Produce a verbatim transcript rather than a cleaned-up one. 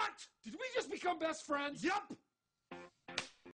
What? Did we just become best friends? Yup.